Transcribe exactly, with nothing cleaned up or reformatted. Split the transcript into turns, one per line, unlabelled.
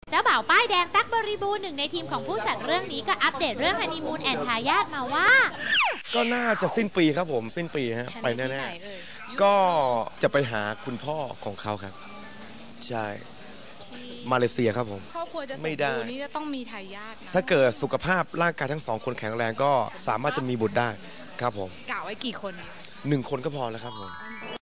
เจ้าบ่าวป้ายแดงตั๊กบริบูรณ์หนึ่งในทีมของผู้จัดเรื่องนี้ก็อัปเดตเรื่องฮันนีมูนแอนทายาทมาว่า
ก็น่าจะสิ้นปีครับผมสิ้นปีฮะไปแน่ๆก็จะไปหาคุณพ่อของเขาครับใช่มาเลเซียครับผม
ครอบครัวจะสมบูรณ์นี้จะต้องมีทายาท
ถ้าเกิดสุขภาพร่างกายทั้งสองคนแข็งแรงก็สามารถจะมีบุตรได้ครับผม
กล่าวไว้กี่คน
หนึ่งคนก็พอแล้วครับผม